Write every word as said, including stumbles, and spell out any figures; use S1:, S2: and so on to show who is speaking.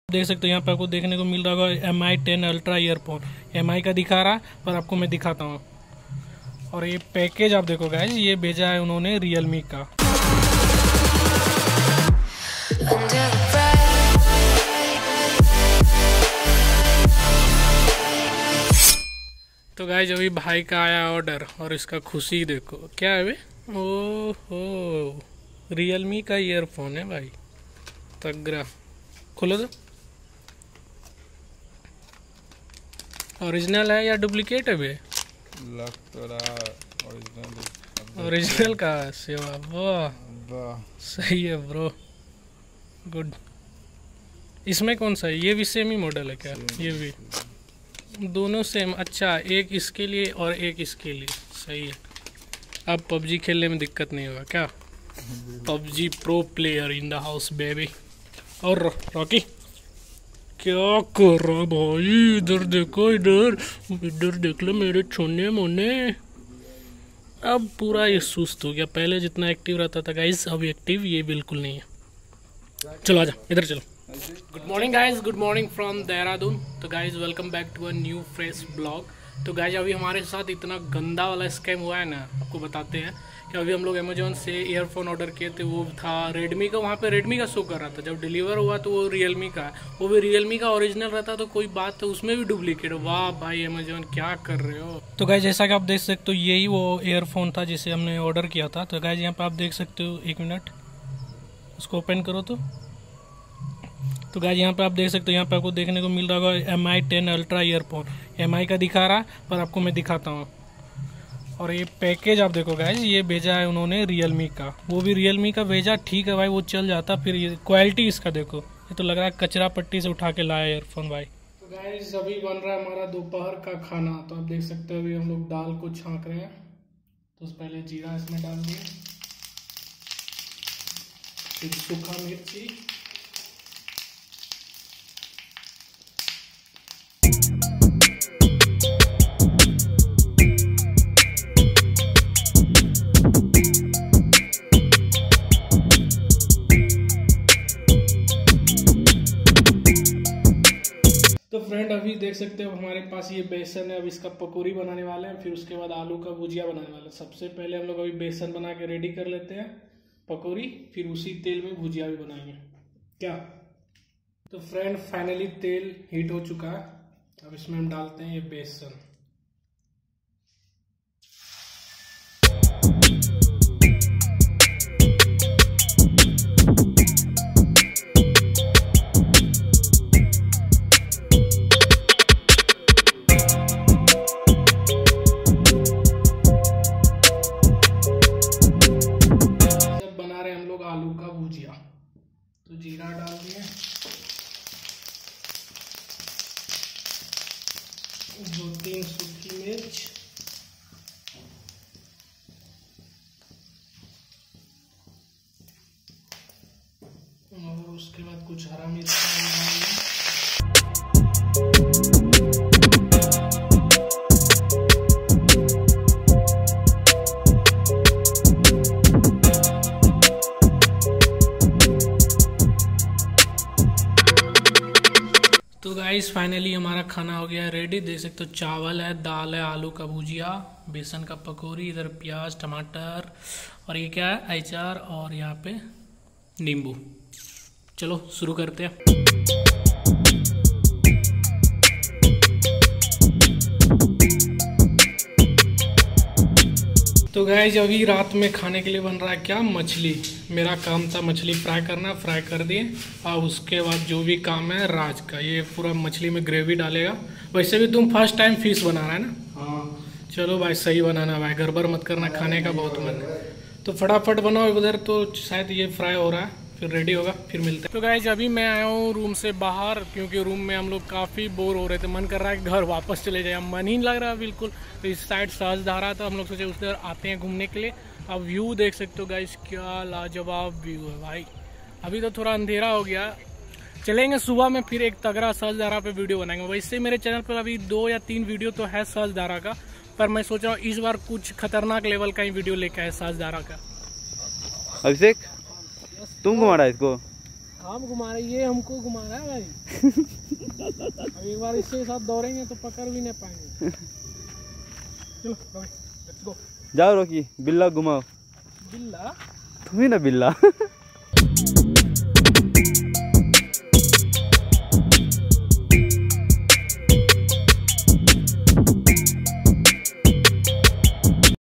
S1: देख सकते हो यहाँ पे आपको देखने को मिल रहा होगा M I ten ultra earphone. M I का दिखा रहा है पर आपको मैं दिखाता हूँ। और ये पैकेज आप देखो गाइस, ये भेजा है उन्होंने रियलमी का। तो गाइस अभी भाई का आया ऑर्डर और इसका खुशी देखो क्या है। ओ हो रियलमी का ईयरफोन है भाई, तगड़ा। खोलो तो, ओरिजिनल है या डुप्लीकेट है बे?
S2: लग तो रहा ओरिजिनल।
S1: ओरिजिनल का सेवा, वाह सही है ब्रो, गुड। इसमें कौन सा है? ये भी सेम ही मॉडल है क्या? ये भी दोनों सेम। अच्छा, एक इसके लिए और एक इसके लिए, सही है। अब पबजी खेलने में दिक्कत नहीं होगा क्या? PUBG pro player in the house baby. और रॉकी क्या कर रहा भाई? इधर देखो, इधर इधर देख लो मेरे छोने मोने। अब पूरा ये सुस्त हो गया, पहले जितना एक्टिव रहता था गाइस अब एक्टिव ये बिल्कुल नहीं है। चलो आजा इधर चलो। Good morning guys, good morning from Dehradun. तो guys welcome back to a new fresh blog. तो गाइस अभी हमारे साथ इतना गंदा वाला स्कैम हुआ है ना, आपको बताते हैं कि अभी हम लोग अमेजोन से ईयरफोन ऑर्डर किए थे। वो था रेडमी का, वहाँ पे रेडमी का शो कर रहा था। जब डिलीवर हुआ तो वो रियलमी का है, वो भी रियलमी का ओरिजिनल रहता तो कोई बात, तो उसमें भी डुप्लीकेट। वाह भाई अमेजोन क्या कर रहे हो। तो गाइस जैसा कि आप देख सकते हो यही वो ईयरफोन था जिसे हमने ऑर्डर किया था। तो गाइस यहाँ पे आप देख सकते हो, एक मिनट उसको ओपन करो तो तो गाइस यहाँ पे आप देख सकते हो, यहाँ पे आपको देखने को मिल रहा होगा M I ten ultra earphone. M I का दिखा रहा है पर आपको मैं दिखाता हूँ। और ये पैकेज आप देखो गाइस, ये भेजा है उन्होंने रियलमी का। वो भी रियलमी का भेजा, ठीक है भाई, वो चल जाता। फिर ये क्वालिटी इसका देखो, ये तो लग रहा है कचरा पट्टी से उठा के लाया ईयरफोन भाई। तो गाइस अभी बन रहा है हमारा दोपहर का खाना। तो आप देख सकते हो अभी हम लोग दाल को छाँक रहे हैं। तो पहले जीरा इसमें डाल दिए, फिर सूखा मिर्ची, तो फ्रेंड अभी देख सकते हो हमारे पास ये बेसन है। अब इसका पकौड़ी बनाने वाले हैं, फिर उसके बाद आलू का भुजिया बनाने वाले हैं। सबसे पहले हम लोग अभी बेसन बना के रेडी कर लेते हैं पकौड़ी, फिर उसी तेल में भुजिया भी बनाएंगे क्या। तो फ्रेंड फाइनली तेल हीट हो चुका है, अब इसमें हम डालते हैं ये बेसन। आलू का भुजिया, तो जीरा डाल दिए, दो तीन सूखी मिर्च, और उसके बाद कुछ हरा मिर्च डालेंगे। तो गाइस फाइनली हमारा खाना हो गया है रेडी। देख सकते हो चावल है, दाल है, आलू का भुजिया, बेसन का पकौड़ी, इधर प्याज टमाटर, और ये क्या है अचार, और यहाँ पे नींबू। चलो शुरू करते हैं। तो गाइस अभी रात में खाने के लिए बन रहा है क्या, मछली। मेरा काम था मछली फ्राई करना, फ्राई कर दिए। और उसके बाद जो भी काम है राज का, ये पूरा मछली में ग्रेवी डालेगा। वैसे भी तुम फर्स्ट टाइम फिश बना रहा है ना? हाँ। चलो भाई सही बनाना भाई, गड़बड़ मत करना, खाने का बहुत मन है। तो फटाफट बनाओ उधर, तो शायद ये फ्राई हो रहा है, फिर रेडी होगा, फिर मिलते हैं। तो गाइस अभी मैं आया हूँ रूम से बाहर, क्योंकि रूम में हम लोग काफ़ी बोर हो रहे थे। मन कर रहा है कि घर वापस चले जाए, मन ही लग रहा है बिल्कुल। तो इस साइड सहजधारा था, हम लोग सोचे उधर आते हैं घूमने के लिए। अब व्यू देख सकते हो गाइस, क्या लाजवाब व्यू है भाई। अभी तो थोड़ा अंधेरा हो गया, चलेंगे सुबह में फिर एक तगड़ा सहजधारा पे वीडियो बनाएंगे। वैसे मेरे चैनल पर अभी दो या तीन वीडियो तो है सहजधारा का, पर मैं सोच रहा हूँ इस बार कुछ खतरनाक लेवल का ही वीडियो लेके आए सहजधारा का।
S3: अभिषेक तुम घुमा रहा है इसको?
S1: हम घुमा रहे, ये हमको घुमा रहा है भाई। अब एक बार इसके साथ दौड़ेंगे तो पकड़ भी नहीं पाएंगे। चलो लेट्स गो।
S3: जाओ रॉकी, बिल्ला घुमाओ।
S1: बिल्ला
S3: तुम ही ना बिल्ला।